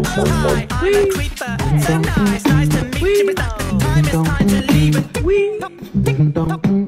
so high. I'm a creeper, so nice to meet you, but the time is time to leave it.